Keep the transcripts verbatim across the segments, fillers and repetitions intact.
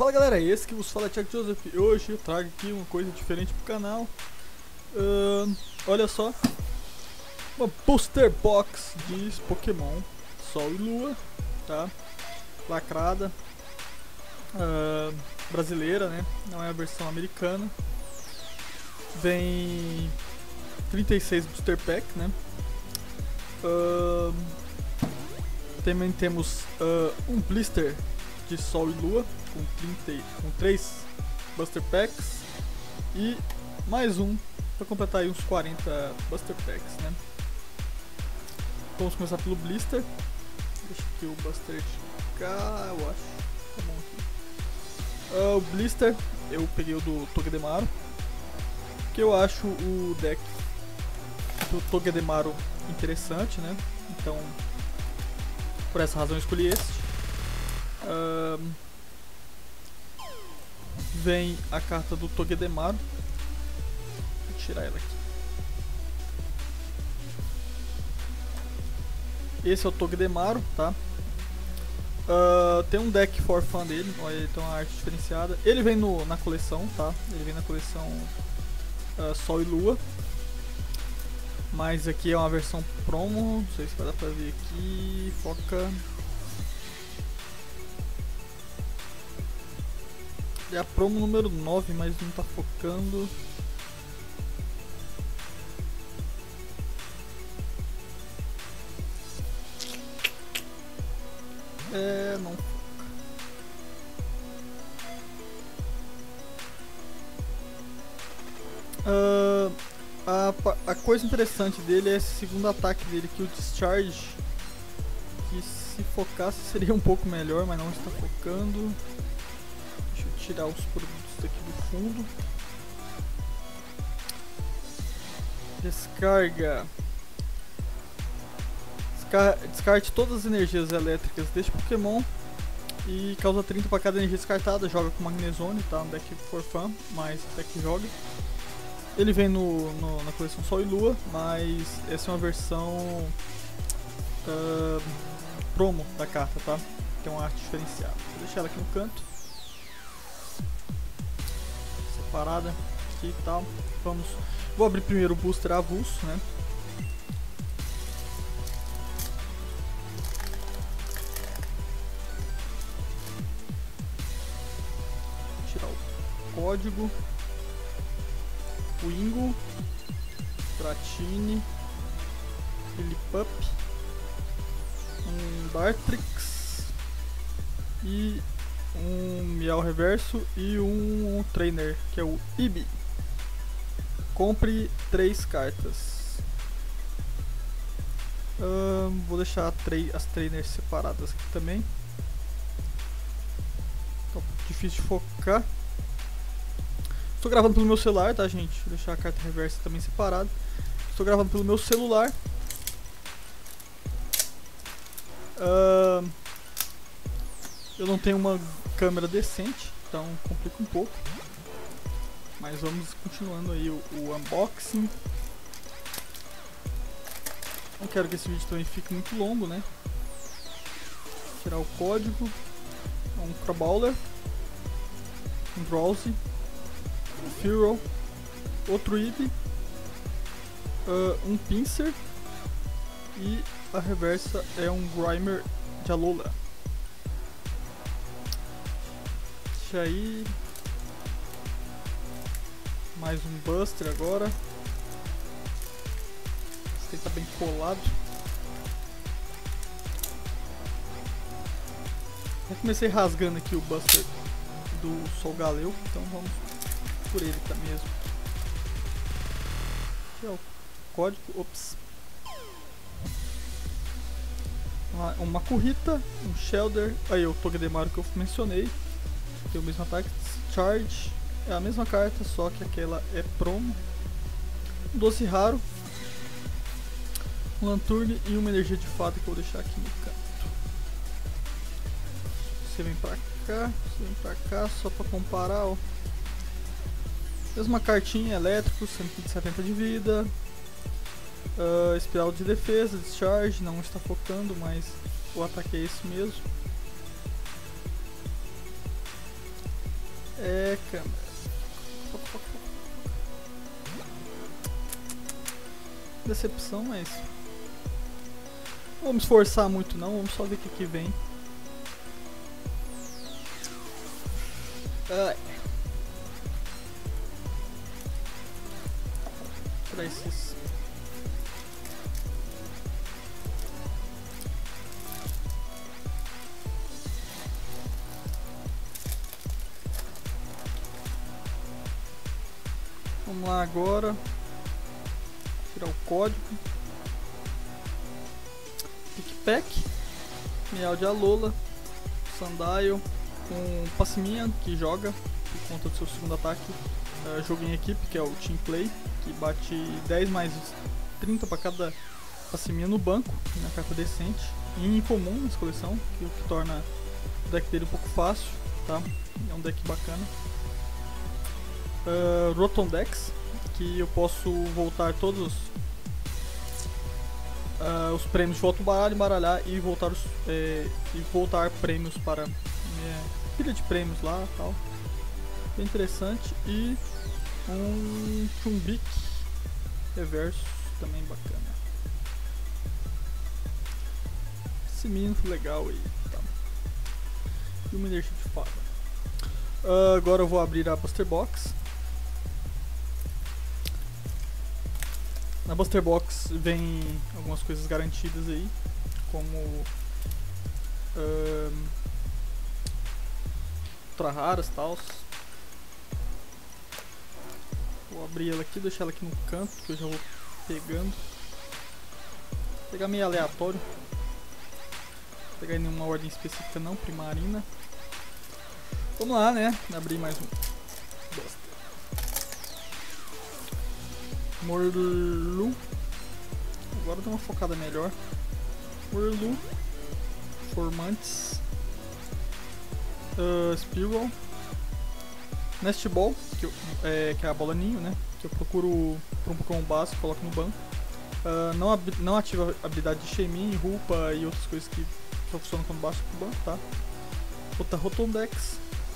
Fala galera, esse que vos fala é Thiago Joseph e hoje eu trago aqui uma coisa diferente pro canal. uh, Olha só, uma booster box de Pokémon Sol e Lua, tá? Lacrada, uh, brasileira, né? Não é a versão americana. Vem trinta e seis booster pack, né? Uh, também temos uh, um blister de Sol e Lua com, trinta, com três Buster Packs e mais um para completar aí uns quarenta Buster Packs, né? Vamos começar pelo blister. Deixa aqui o Buster de cá, eu acho. Tá bom aqui. Uh, o blister eu peguei o do Togedemaru, que eu acho o deck do Togedemaru interessante, né? Então, por essa razão eu escolhi este. Uh, vem a carta do Togedemaru. Vou tirar ela aqui. Esse é o Togedemaru, tá? Uh, tem um deck for fun dele, olha, ele tem uma arte diferenciada. Ele vem no, na coleção, tá? Ele vem na coleção uh, Sol e Lua. Mas aqui é uma versão promo, não sei se vai dar pra ver aqui. Foca. É a promo número nove, mas não tá focando. É, não foca. Uh, a, a coisa interessante dele é esse segundo ataque dele, que o Discharge, que se focasse seria um pouco melhor, mas não está focando. Deixa eu tirar os produtos daqui do fundo. Descarga. Descar descarte todas as energias elétricas deste Pokémon e causa trinta para cada energia descartada. Joga com Magnezone, tá? Um deck for fun, mas até que joga. Ele vem no, no, na coleção Sol e Lua, mas essa é uma versão uh, promo da carta, tá? Tem uma arte diferenciada. Vou deixar ela aqui no canto, separada aqui e tal. Vamos, vou abrir primeiro o booster avulso, né? Vou tirar o código. Wingull, Dratini, Lillipup, um Dartrix e um Miau Reverso e um, um Trainer, que é o Eevee. Compre três cartas. Uh, vou deixar as trainers separadas aqui também. Tá um pouco difícil de focar. Estou gravando pelo meu celular, tá, gente? Vou deixar a carta reversa também separada. Estou gravando pelo meu celular. Uh, eu não tenho uma câmera decente, então complica um pouco. Mas vamos continuando aí o, o unboxing. Não quero que esse vídeo também fique muito longo, né? Vou tirar o código. Um Crabrawler, um Drowsy, um Fearow, outro Eevee, uh, um Pinsir e a reversa é um Grimer de Alola. Deixa aí. Mais um Buster agora. Esse aqui tá bem colado. Eu comecei rasgando aqui o Buster do Solgaleo, então vamos por ele tá mesmo. Aqui é o código, ops. Uma, uma Kurita, um Shellder, aí o Togedemaru que eu mencionei, tem o mesmo ataque, Charge, é a mesma carta, só que aquela é promo. Um doce raro, um Lanturn e uma energia de fada que eu vou deixar aqui no canto. Você vem pra cá, você vem pra cá, só pra comparar, ó. Mesma cartinha, elétrico, cento e setenta de vida, uh, espiral de defesa, discharge, não está focando, mas o ataque é esse mesmo. É, câmera. Decepção, mas não vamos esforçar muito não, vamos só ver o que, que vem. Ai. Pra esses. Vamos lá agora. Tirar o código. Pickpack. Miau de Alola. Sandile. Com Passimian, que joga por conta do seu segundo ataque. Uh, jogo em equipe, que é o Team Play, que bate dez mais trinta para cada Passimian no banco, uma carta decente. E incomum nessa coleção, que, o que torna o deck dele um pouco fácil, tá? É um deck bacana. Uh, Rotom-Dex, que eu posso voltar todos uh, os prêmios de volta ao baralho, embaralhar e voltar, os, é, e voltar prêmios para minha pilha de prêmios lá e tal. Bem interessante. E um Chumbic reverso, também bacana. Esse menino legal aí, tá? E uma energia de fada. Uh, agora eu vou abrir a Buster Box. Na Buster Box vem algumas coisas garantidas aí, como uh, ultra raras e tal. Vou abrir ela aqui, deixar ela aqui no canto, que eu já vou pegando. Vou pegar meio aleatório. Vou pegar em nenhuma ordem específica não, Primarina. Vamos lá, né? Abrir mais um. Buster. Morlu. Agora dá uma focada melhor. Morlu. Formantes. Uh, Spearow. Nest Ball, que, eu, é, que é a bola ninho, né? Que eu procuro por um Pokémon básico, coloco no banco. Uh, não, não ativa a habilidade de Shaymin, Rupa e outras coisas que só funcionam quando baixa pro banco, tá? Outra Rotom-Dex.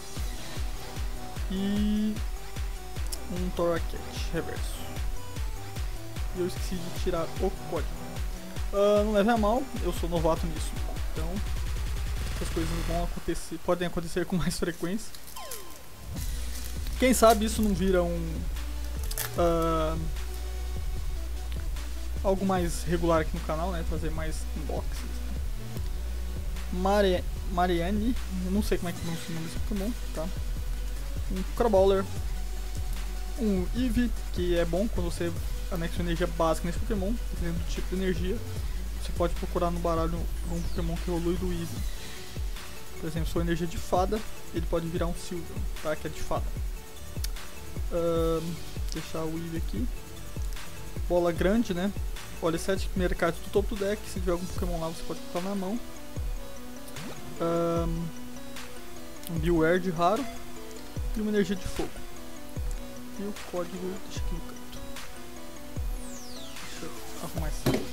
E um Torracat reverso. E eu esqueci de tirar o código. Uh, não leve a mal, eu sou novato nisso. Então, essas coisas vão acontecer, podem acontecer com mais frequência. Quem sabe isso não vira um uh, algo mais regular aqui no canal, né? Trazer mais unboxings. Mari Marianne, eu não sei como é que pronuncia o nome desse Pokémon, tá? Um Crabrawler, um Eevee, que é bom quando você anexa energia básica nesse Pokémon, dependendo do tipo de energia. Você pode procurar no baralho um Pokémon que evolui do Eevee. Por exemplo, sua energia de fada, ele pode virar um Sylveon, tá? Que é de fada. Uh, deixar o Eevee aqui. Bola grande, né? Olha, sete primeiras cartas do topo do deck. Se tiver algum Pokémon lá, você pode colocar na mão. Uh, um Beware raro. E uma energia de fogo. E o código deixa aqui no canto. Deixa eu arrumar isso.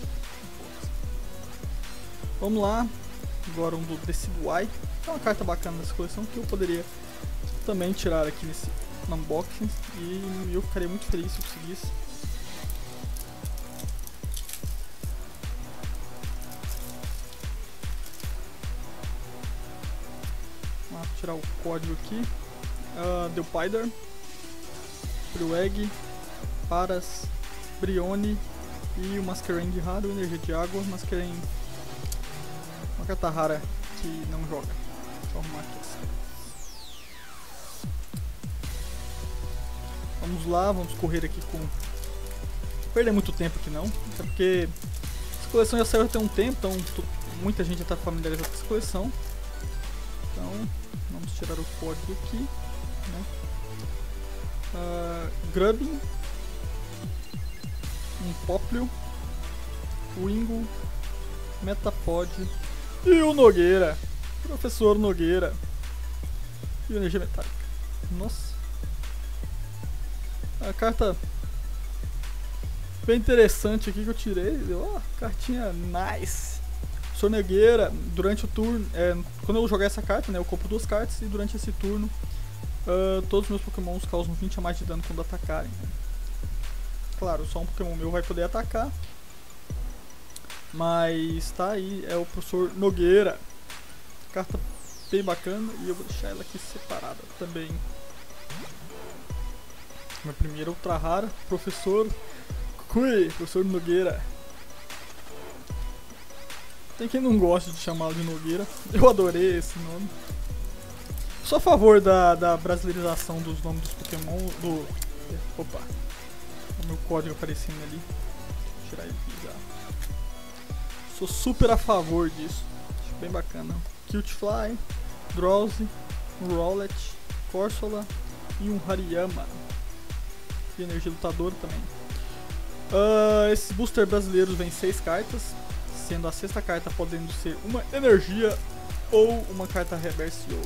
Vamos lá. Agora um do Decidueye. É uma carta bacana dessa coleção que eu poderia também tirar aqui nesse unboxing. E eu ficaria muito feliz se eu conseguisse. Vamos tirar o código aqui. Uh, Delpider, Priweg, Paras, Brione e o Masquerain raro, energia de água. Masquerain, uma carta rara que não joga. Deixa eu arrumar aqui assim. Vamos lá, vamos correr aqui com... perder muito tempo aqui não, até porque essa coleção já saiu até um tempo, então muita gente já está familiarizada com essa coleção. Então, vamos tirar o código aqui. Né? Uh, Grubbin, um Popplio, Wingull, Metapod e o Nogueira, Professor Nogueira e energia metálica. Nossa, a carta bem interessante aqui que eu tirei. Ó, oh, cartinha nice. Professor Nogueira, durante o turno, é, quando eu jogar essa carta, né, eu compro duas cartas e durante esse turno Uh, todos os meus pokémons causam vinte a mais de dano quando atacarem. Claro, só um pokémon meu vai poder atacar. Mas tá aí, é o professor Nogueira. Carta bem bacana e eu vou deixar ela aqui separada também. Minha primeira ultra rara, professor Cui, professor Nogueira. Tem quem não gosta de chamá-lo de Nogueira. Eu adorei esse nome. Sou a favor da, da brasileirização dos nomes dos Pokémon. Do. Opa! O meu código aparecendo ali. Vou tirar ele aqui já. Sou super a favor disso. Acho bem bacana. Cutefly, Drowsy, um Rowlet, Corsola e um Hariyama. E energia lutadora também. Uh, esses boosters brasileiros vêm seis cartas, sendo a sexta carta podendo ser uma energia ou uma carta reverse Yoga.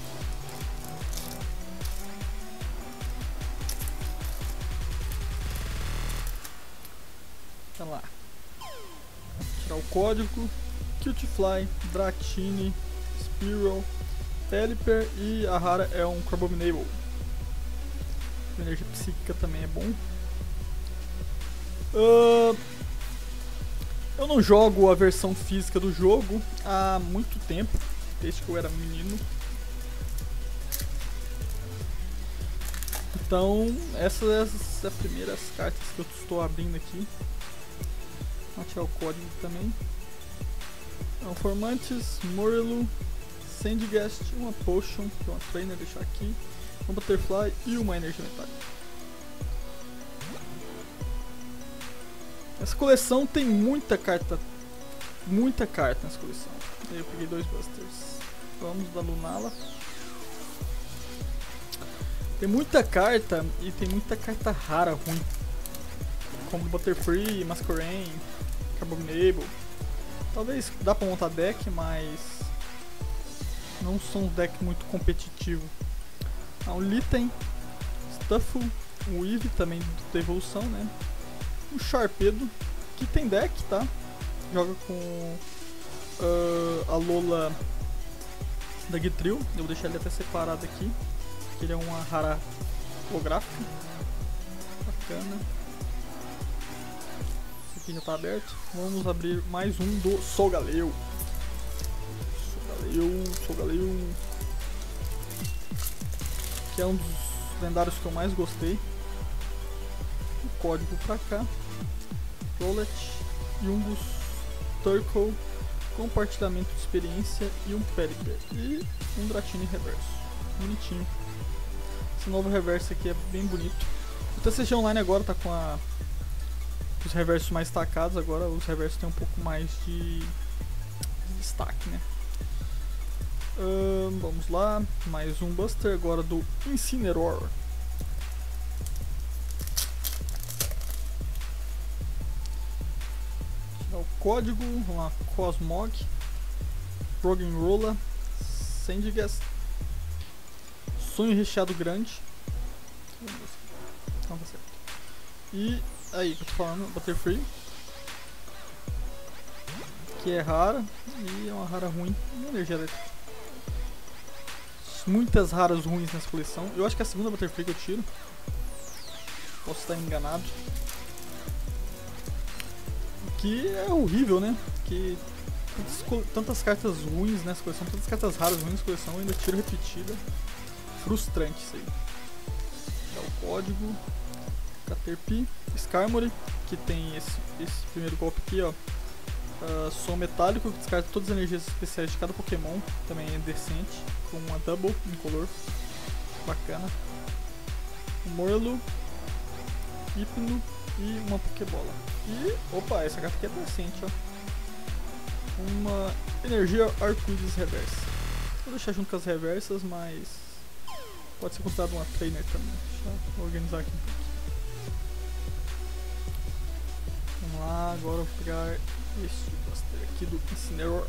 Então lá. Tirar o código. Cutefly, Dratini, Spearow, Pelipper e a rara é um Crabominable. A energia psíquica também é bom. Uh, eu não jogo a versão física do jogo há muito tempo, desde que eu era menino. Então, essas são as primeiras cartas que eu estou abrindo aqui. Vou tirar o código também. Então, Formantis, Morelu, Sandygast, uma Potion, que é uma Trainer, deixar aqui, um Butterfly e uma Energia Metálica. Essa coleção tem muita carta, muita carta nessa coleção. Aí eu peguei dois Busters. Vamos da Lunala. Tem muita carta e tem muita carta rara ruim, como Butterfree, Masquerain, Crabominable. Talvez dá pra montar deck, mas não são um deck muito competitivo. Ah, um Litten, Stuffle, um Eevee também da evolução, né? Um Sharpedo, que tem deck, tá? Joga com uh, a Lola da Gitril. Eu vou deixar ele até separado aqui, que ele é uma rara holográfica. Bacana. Esse aqui já tá aberto. Vamos abrir mais um do Solgaleo. Solgaleo, Solgaleo. Que é um dos lendários que eu mais gostei. O código pra cá. Rowlet, Yungus, Turtle, compartilhamento de experiência e um Pelipper. E um Dratini reverso. Bonitinho. Esse novo reverso aqui é bem bonito. O T C G Online agora tá com a, os reversos mais destacados. Agora os reversos tem um pouco mais de, de destaque, né? Uh, vamos lá. Mais um Buster agora do Incineroar. O código, vamos lá, Cosmog, Roggenrola, Sandygast, Sonho Recheado Grande. Não, tá certo. E aí, que eu tô falando, Butterfree, que é rara e é uma rara ruim, e energia elétrica. Muitas raras ruins nessa coleção. Eu acho que é a segunda Butterfree que eu tiro. Posso estar enganado. Que é horrível, né? Que tantas, tantas cartas ruins nessa coleção, tantas cartas raras ruins nessa coleção, eu ainda tiro repetida. Frustrante isso aí. É o código Caterpie, Skarmory, que tem esse, esse primeiro golpe aqui, ó. Uh, som metálico, que descarta todas as energias especiais de cada Pokémon. Também é decente, com uma Double incolor. Bacana. Um Morelu, Hypno e uma Pokébola. E, opa, essa carta aqui é decente, ó. Uma energia arco-íris reversa. Vou deixar junto com as reversas, mas pode ser considerado uma trainer também. Deixa eu organizar aqui um pouquinho. Vamos lá, agora eu vou pegar este Buster aqui do Incineroar.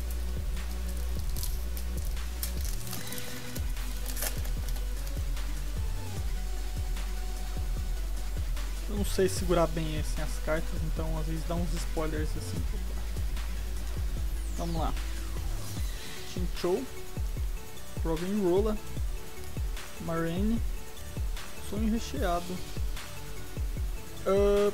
Eu não sei segurar bem assim, as cartas, então às vezes dá uns spoilers assim. Vamos lá. Chinchou, Roggenrola, Marraine. Sonho recheado. Uh,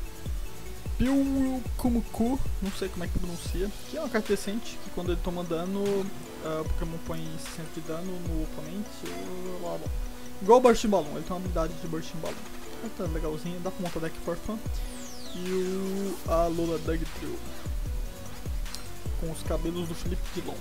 Pilkumuku, não sei como é que pronuncia. Que é uma carta decente, que quando ele toma dano, uh, o Pokémon põe cento de dano no oponente. Uh, blá, blá. Igual o Bursting Balloon, ele tem uma habilidade de Bursting Balloon. Tá legalzinho, dá pra montar deck for fun. E o a Lola Dugtrio com os cabelos do Felipe Dilon.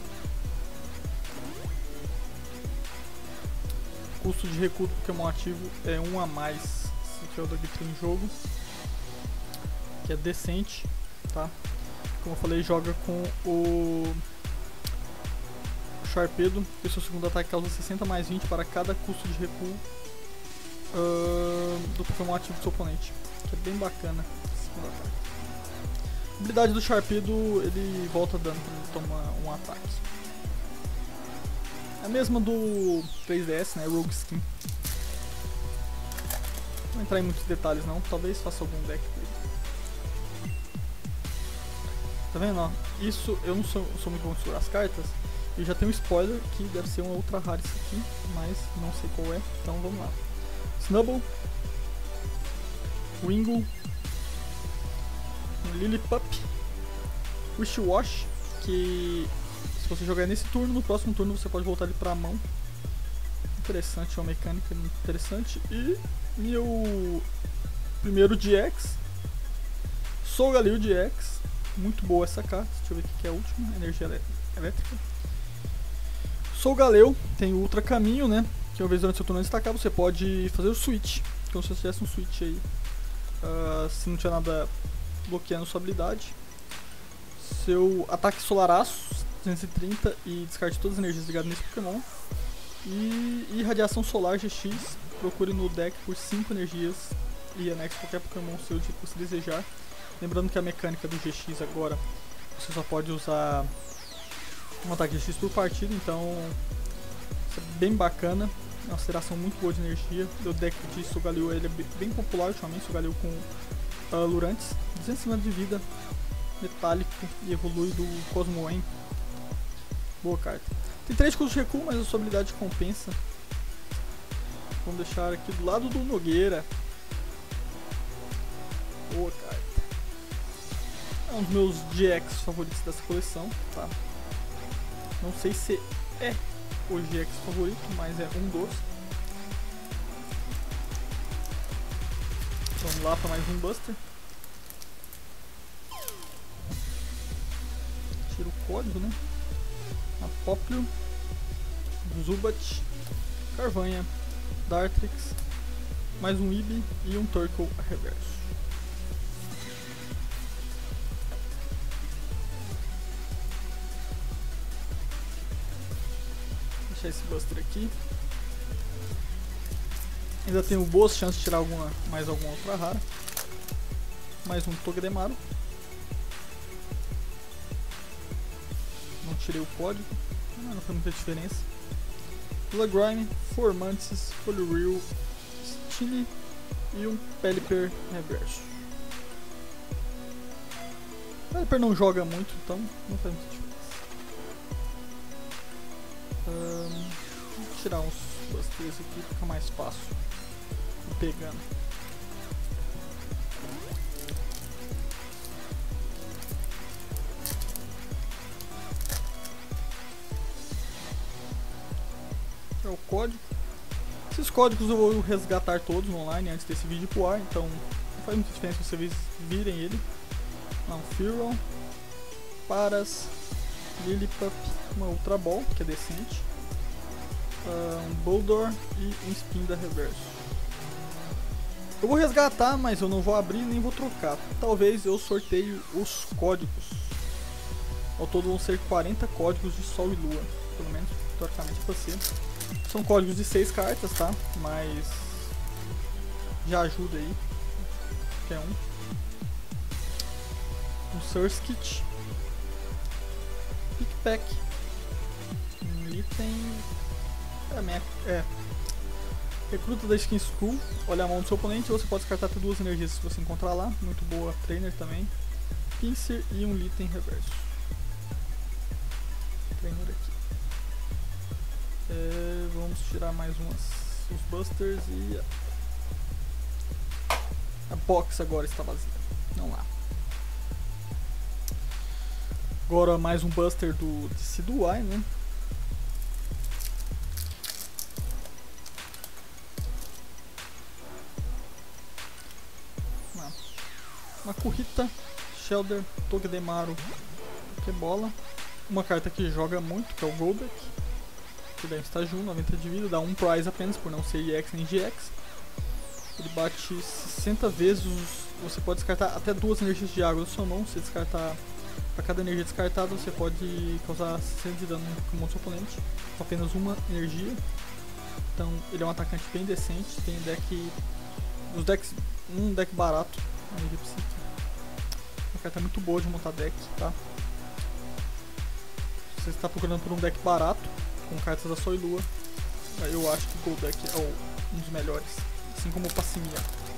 Custo de recuo do Pokémon ativo é um a mais se tiver o Dugtrio em jogo, que é decente, tá? Como eu falei, joga com o Sharpedo, e seu segundo ataque causa sessenta mais vinte para cada custo de recuo uh, do Pokémon ativo do seu oponente, que é bem bacana. Segundo ataque. A habilidade do Sharpedo, ele volta dano quando ele toma um ataque. É a mesma do três D S, né? Rogue Skin. Não vou entrar em muitos detalhes não, talvez faça algum deck dele. Tá vendo, ó? Isso, eu não sou, sou muito bom de segurar as cartas. E já tem um spoiler que deve ser uma ultra rara isso aqui, mas não sei qual é, então vamos lá. Snubbull, Wingull, Lillipup, Wishiwash, que se você jogar nesse turno, no próximo turno você pode voltar ele pra mão. Interessante, é uma mecânica muito interessante. E meu primeiro G X, Solgaleo G X, muito boa essa carta. Deixa eu ver o que é a última, energia elétrica. Solgaleo tem o Ultra Caminho, né? Que uma vez durante seu turno destacar você pode fazer o switch, como se você tivesse um switch aí, uh, se não tiver nada bloqueando sua habilidade. Seu ataque Solaraço duzentos e trinta e descarte todas as energias ligadas nesse Pokémon. E, e Radiação Solar G X, procure no deck por cinco energias e anexe qualquer Pokémon seu de que você desejar. Lembrando que a mecânica do G X agora, você só pode usar um ataque G X por partida, então isso é bem bacana. É uma aceleração muito boa de energia. O deck de Solgaleo ele é bem popular ultimamente, Solgaleo com uh, Lurantis, duzentos e cinquenta de vida, metálico e evolui do Cosmoem. Boa carta. Tem três custos de recuo, mas a sua habilidade compensa. Vamos deixar aqui do lado do Nogueira. Boa carta. É um dos meus G X favoritos dessa coleção, tá? Não sei se é o G X favorito, mas é um dos. Vamos lá para mais um Buster. Tira o código, né? Apóplio, Zubat, Carvanha, Dartrix, mais um Eevee e um Torkoal reverso. Deixar esse Buster aqui. Ainda tenho boas chances de tirar alguma, mais alguma outra rara. Mais um Togedemaru. Não tirei o código, não, não foi muita diferença. Lagrime, Formantis, Poliwhirl, Stine e um Pelipper reverso. O Pelipper não joga muito, então não faz muita diferença. Um, vou tirar uns busters aqui, fica mais fácil ir pegando. O código. Esses códigos eu vou resgatar todos online antes desse vídeo pro ar, então não faz muita diferença vocês virem ele. Não, Fearon, Paras, Lillipup, uma Ultra Ball, que é decente, um Boldor e um Spinda reverso. Eu vou resgatar, mas eu não vou abrir nem vou trocar. Talvez eu sorteie os códigos. Ao todo vão ser quarenta códigos de Sol e Lua, pelo menos teoricamente é pra ser. São códigos de seis cartas, tá? Mas já ajuda aí. Quer um? Um Surskit, Pickpack, um item. É, minha, é. Recruta da Skin School. Olha a mão do seu oponente. Você pode descartar até duas energias se você encontrar lá. Muito boa. Trainer também. Pinsir e um item reverso. Trainer aqui. É, vamos tirar mais umas os busters e a box agora está vazia. Vamos lá. Agora mais um buster do Decidueye, né? Uma Kurita, Shellder, Togedemaru, Pokébola. Uma carta que joga muito, que é o Golduck, que dá estágio um, noventa de vida, dá um prize apenas por não ser E X nem G X. Ele bate sessenta vezes, você pode descartar até duas energias de água da sua mão. Se descartar, para cada energia descartada você pode causar sessenta de dano no seu oponente com apenas uma energia. Então ele é um atacante bem decente, tem deck, os decks, um deck barato. Uma carta muito boa de montar deck, tá? Se você está procurando por um deck barato, com cartas da Sol e Lua, eu acho que o Golduck é um dos melhores, assim como o Passimia.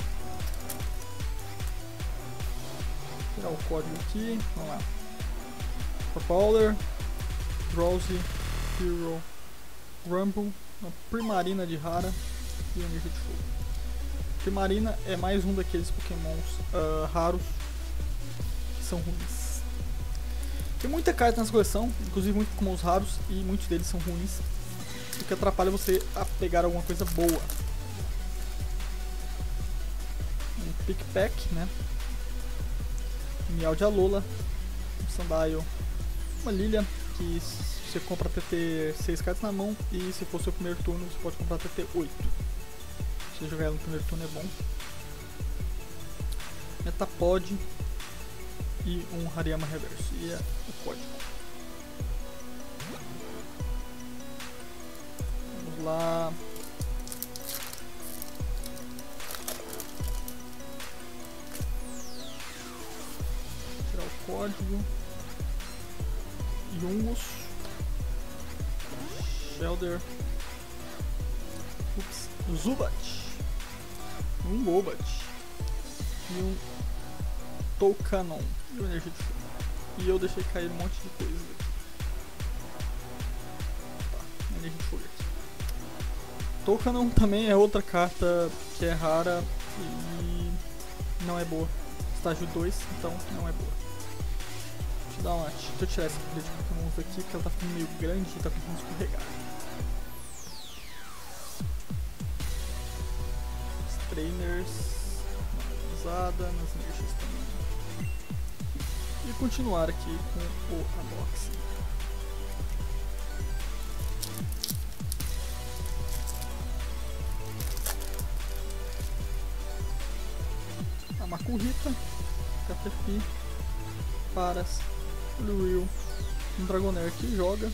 Vou tirar o código aqui, vamos lá. Powder, Drowsy, Hero, Rumble, uma Primarina de Rara e Energia de Fogo. Primarina é mais um daqueles pokémons uh, raros que são ruins. Tem muita carta nessa coleção, inclusive muitos pokémons raros, e muitos deles são ruins, o que atrapalha você a pegar alguma coisa boa. Um Pickpack, né? Um Miau de Alola, um Sandile, uma Lilia, que você compra até ter seis cartas na mão, e se for seu primeiro turno você pode comprar até ter oito. Se jogar ela no primeiro turno é bom. Metapod e um Hariyama Reverso. E é o código. Vamos lá. Tirar o código. Yungus. Shellder. Ups. Zubat. Um Golbat e um Toucanon e uma Energia de Fogo. E eu deixei cair um monte de coisa aqui. Tá, Energia de Fogo aqui. Toucanon também é outra carta que é rara e não é boa. Estágio dois, então não é boa. Deixa eu dar uma. Deixa eu tirar essa pilha de Pokémons aqui, porque ela tá ficando meio grande e tá começando a escorregar. Trainers, usada nas energias também. E continuar aqui com o unboxing. A Makurita, Caterpie, Paras, Luil, um Dragonair que joga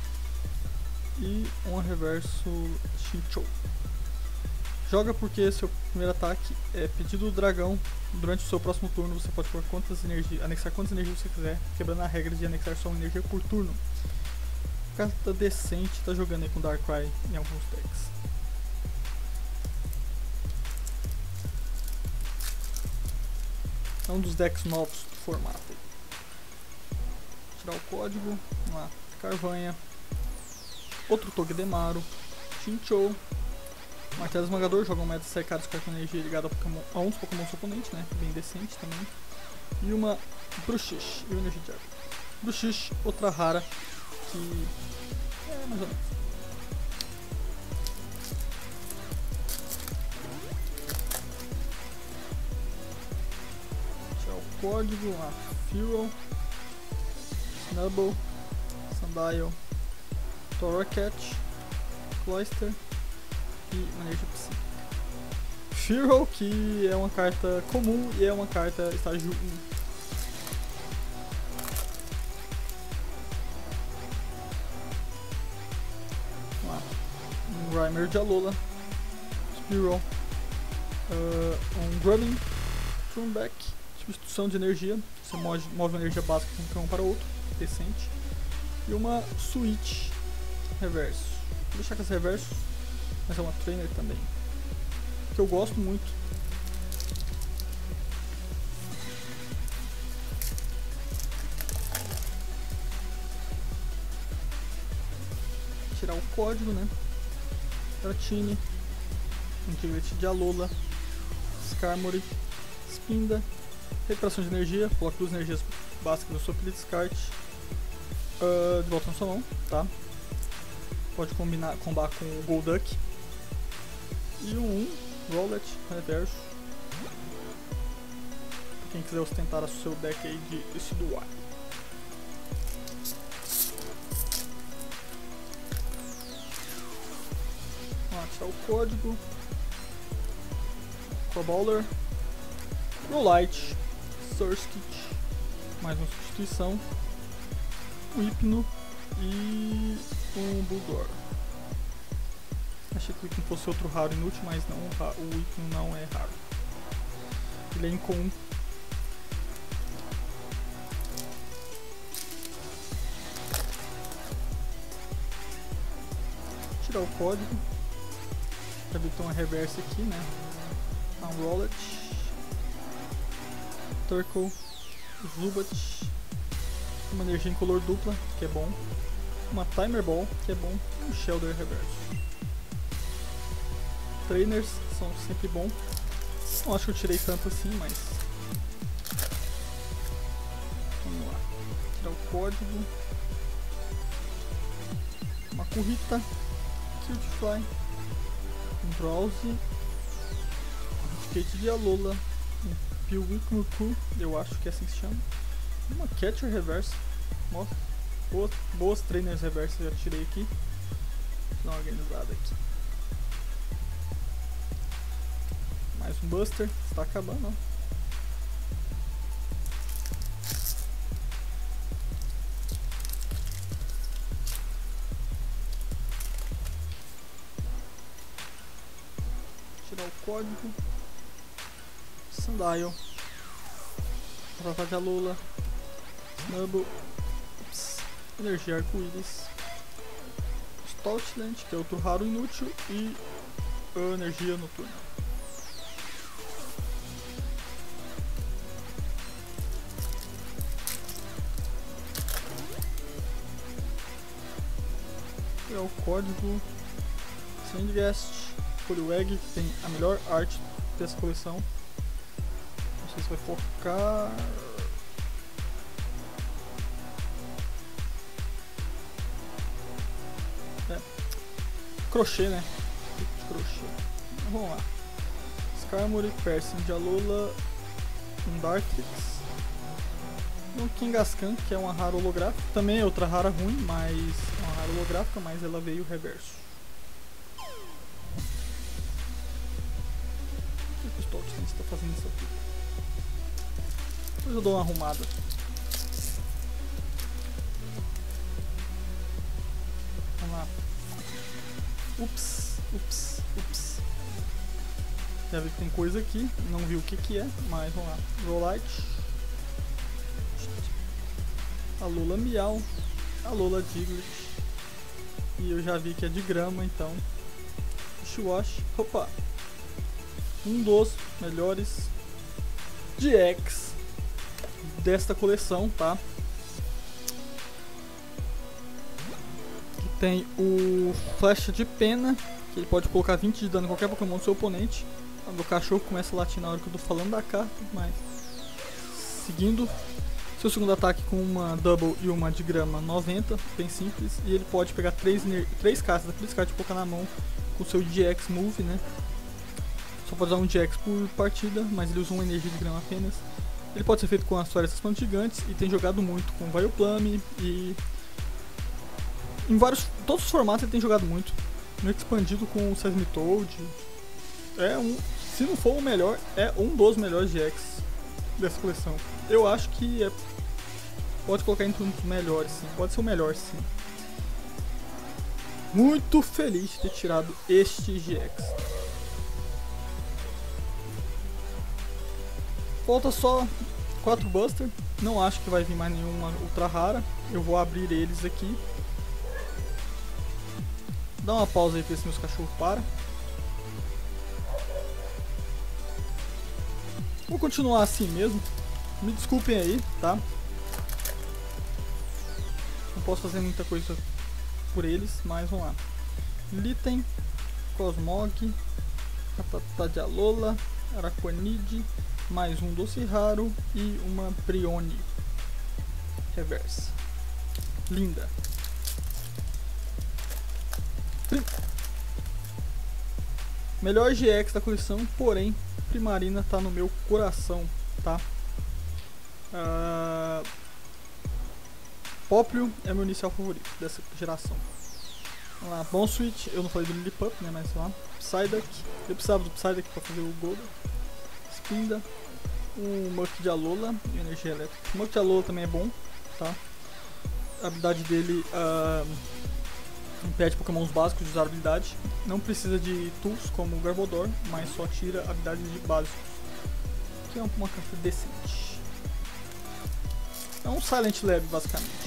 e um reverso Chinchou. Joga porque seu primeiro ataque é pedido do dragão. Durante o seu próximo turno você pode pôr quantas energias, anexar quantas energias você quiser, quebrando a regra de anexar só uma energia por turno. Carta decente, tá jogando aí com Darkrai em alguns decks. É um dos decks novos do formato. Tirar o código, vamos lá, Carvanha, outro Togedemaru, Chinchou. Martelo Esmagador, joga um meta cercado de carta energia ligada a, Pokémon, a um dos Pokémon oponentes, né? Bem decente também. E uma Bruxish e uma energia de água. Bruxish, outra rara, que é mais ou menos. Tirar o código, a Fuel, Snubble, Sandile, Torracat, Cloyster e uma energia psíquica. Fearow, que é uma carta comum e é uma carta estágio um. Vamos lá. Um Grimer de Alola, Spearow, uh, um Grubbin, Turnback, substituição de energia, você move, move uma energia básica de um para outro, decente, e uma Switch reverso. Vou deixar com as reversos, mas é uma trainer também, que eu gosto muito. Tirar o código, né? Dratini, um Diglett de Alola, Skarmory, Spinda, recuperação de energia, coloca duas energias básicas da sua pilha de descarte uh, de volta na sua mão, tá? Pode combinar, combar com o Golduck. E um um, Rowlet, reverso. Pra quem quiser ostentar o seu deck aí de Decidueye. Vamos atirar o código. Crabrawler, Rowlite, Surskit, mais uma substituição, um Hypno e um Bulldor. Achei que o Hypno fosse outro raro inútil, mas não, o Hypno não é raro. Ele é incomum. Tirar o código. Já vi que tem uma reversa aqui, né? Um Rowlet, Turtle, Zubat, uma energia incolor dupla, que é bom, uma Timer Ball, que é bom, e um Shellder reverso. Trainers são sempre bom. Não acho que eu tirei tanto assim, mas vamos lá. Tirar o código. Uma Kurita, Cutiefly, um Drowsy, Skate de Alola, um Pilwicmuku, eu acho que é assim que se chama, uma Catcher reversa. Nossa, boas, boas trainers reversas já tirei aqui. Vou dar uma organizada aqui. Mais um Buster, está acabando, ó. Tirar o código. Sandile, Avatar de Alola, Snubbull, ups, Energia Arco-Íris, Stoutland, que é outro raro inútil, e a Energia Noturna. E é o código Sandgast, Poliwag, que tem a melhor arte dessa coleção. Não sei se vai focar. É. Crochê, né? Crochê. Vamos lá. Skarmory, Persian de Alola, um Dartrix, um Kangaskhan, que é uma rara holográfica. Também é outra rara ruim, mas é uma rara holográfica, mas ela veio reverso. O que o Stoutland está fazendo isso aqui? Depois eu dou uma arrumada. Vamos lá. Ups, ups, ups. Já vi que tem coisa aqui, não vi o que que é, mas vamos lá. Rowlite, Alola Miau, Alola Diglett, e eu já vi que é de grama, então Swash, opa, um dos melhores G X desta coleção, tá? Que tem o Flecha de Pena, que ele pode colocar vinte de dano em qualquer Pokémon do seu oponente. O meu cachorro começa a latir na hora que eu tô falando da carta, mas seguindo seu segundo ataque com uma Double e uma de grama noventa, bem simples, e ele pode pegar três cartas daqueles cartas e colocar na mão com o seu G X Move, né? Só pode usar um G X por partida, mas ele usa uma energia de grama apenas. Ele pode ser feito com as florestas plantas gigantes e tem jogado muito com Vileplume e em vários, todos os formatos ele tem jogado muito. No expandido com o Seismitoad, é um, se não for o melhor, é um dos melhores G X dessa coleção. Eu acho que é, pode colocar entre um dos melhores, sim. Pode ser o melhor, sim. Muito feliz de ter tirado este G X. Falta só quatro Buster. Não acho que vai vir mais nenhuma ultra rara. Eu vou abrir eles aqui. Dá uma pausa aí pra ver se meus cachorros param. Vou continuar assim mesmo. Me desculpem aí, tá? Não posso fazer muita coisa por eles, mas vamos lá. Litten, Cosmog, Rattata de Alola, Araquanid, mais um doce raro e uma Brione reversa. Linda. Prim Melhor G X da coleção, porém Primarina tá no meu coração, tá? Uh... Popplio é meu inicial favorito dessa geração. Vamos lá, Bonswitch, eu não falei do Lillipup, né, mas sei lá. Psyduck, eu precisava do Psyduck pra fazer o Golden. Spinda, o Muck de Alola e Energia Elétrica. O Muck de Alola também é bom, tá? A habilidade dele uh, impede pokémons básicos de usar a habilidade. Não precisa de tools como o Garbodor, mas só tira habilidades de básicos. Que é uma carta decente. É um Silent Lab, basicamente.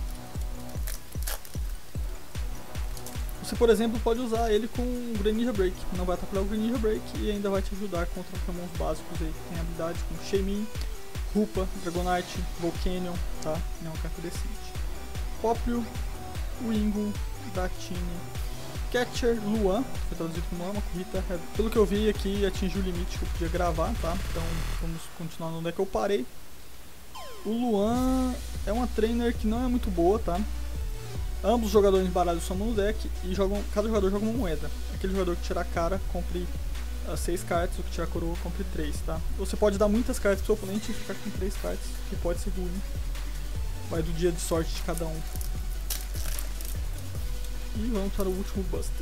Você, por exemplo, pode usar ele com o Greninja Break. Não vai atrapalhar o Greninja Break e ainda vai te ajudar contra pokémons básicos aí que tem habilidades como Shaymin, Rupa, Dragonite, Volcanion, tá? É uma carta decente. Popplio, Wingull, Dratini, Catcher, Luan, foi traduzido como Luan, uma corrida. Pelo que eu vi aqui, atingiu o limite que eu podia gravar, tá? Então vamos continuar onde é que eu parei. O Luan é uma trainer que não é muito boa, tá? Ambos os jogadores embaralham sua mão no deck e jogam, cada jogador joga uma moeda. Aquele jogador que tirar a cara, compre uh, seis cartas, o que tirar a coroa, compre três, tá? Você pode dar muitas cartas pro seu oponente e ficar com três cartas, que pode ser ruim. Vai do dia de sorte de cada um. E vamos para o último Buster.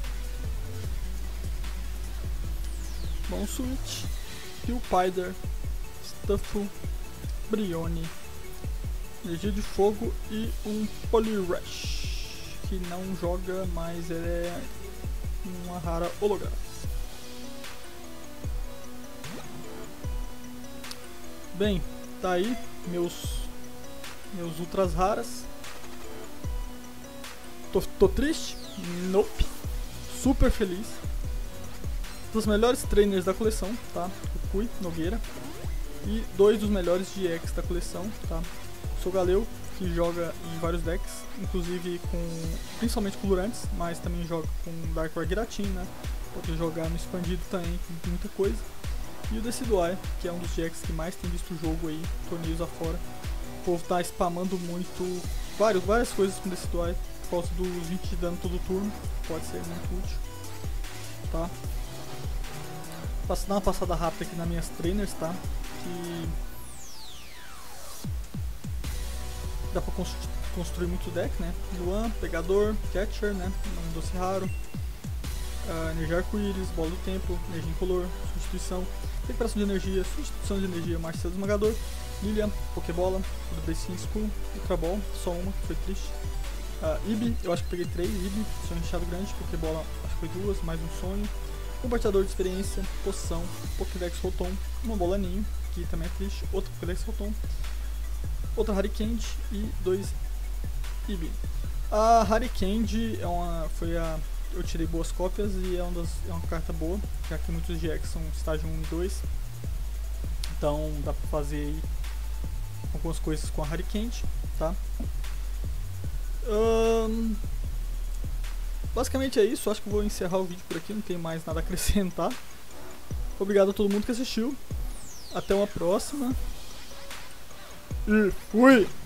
Bonswitch, Pilpider, Stuffle, Brione, Energia de Fogo e um Poliwrath, que não joga, mas ele é uma rara holograma. Bem, tá aí meus, meus ultras raras. Tô, tô triste? Nope. Super feliz. Dos melhores trainers da coleção, tá? O Kui Nogueira. E dois dos melhores G X da coleção, tá? Sou Galeu, que joga em vários decks, inclusive com, principalmente com Lurantes, mas também joga com Darkrai Giratina, pode jogar no expandido também, com muita coisa. E o Decidueye, que é um dos G X que mais tem visto o jogo aí, torneios afora. O povo tá spamando muito, vários, várias coisas com o Decidueye, por causa dos vinte de dano todo turno, pode ser muito útil, tá? Vou dar uma passada rápida aqui nas minhas trainers, tá? Que dá pra constru construir muito deck, né? Luan, Pegador, Catcher, né? Um doce raro, uh, Energia Arco-Íris, Bola do Tempo, Energia Incolor, Substituição, Recuperação de Energia, Substituição de Energia, Marcelo Esmagador, Lilian, Pokébola, Bracinho School, Ultra Ball, só uma, foi triste. Uh, Ibi, eu acho que peguei três, Ibi, Sonho Recheado Grande, Pokébola, acho que foi duas, mais um sonho. Compartilhador de Experiência, Poção, Pokédex Rotom, uma Bola Ninho, que também é triste, outro Pokédex Rotom, outra Harikand e dois Ibi. A Harikand é uma, foi a, eu tirei boas cópias e é uma, das, é uma carta boa, já que muitos G X são estágio um e dois, então dá pra fazer aí algumas coisas com a Harikand, tá? Um, basicamente é isso, acho que vou encerrar o vídeo por aqui, não tem mais nada a acrescentar. Obrigado a todo mundo que assistiu, até uma próxima e fui!